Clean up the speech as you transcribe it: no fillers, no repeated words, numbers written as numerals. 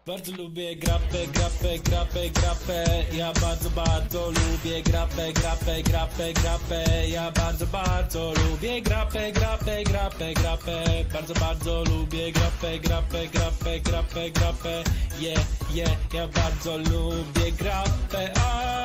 Bardzo lubię grapę, grapę, grapę, grapę. Ja bardzo, bardzo lubię grapę, grapę, grapę, grapę. Ja bardzo, bardzo lubię grapę, grapę, grapę, grapę. Bardzo, bardzo lubię grapę, grapę, grapę, grapę, grapę. Yeah, yeah, ja bardzo lubię grapę.